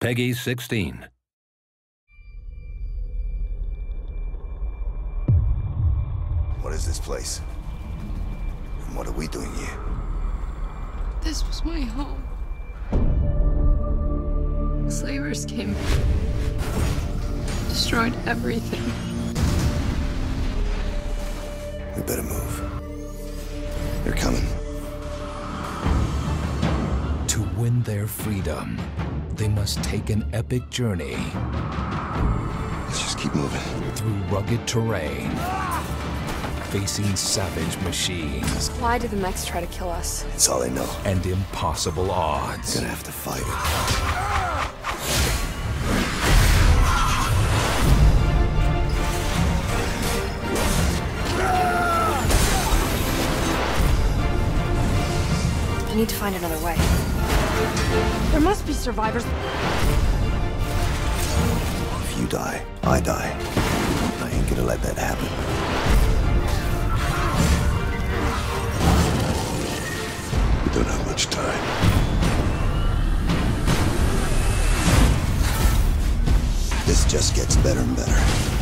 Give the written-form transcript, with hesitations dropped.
Peggy 16. What is this place? And what are we doing here? This was my home. Slavers came, destroyed everything. We better move. They're coming. To win their freedom, they must take an epic journey Let's just keep moving. through rugged terrain, facing savage machines Why did the Mecs try to kill us? It's all they know. and impossible odds. Gonna have to fight it. I need to find another way. There must be survivors. If you die, I die. I ain't gonna let that happen. We don't have much time. This just gets better and better.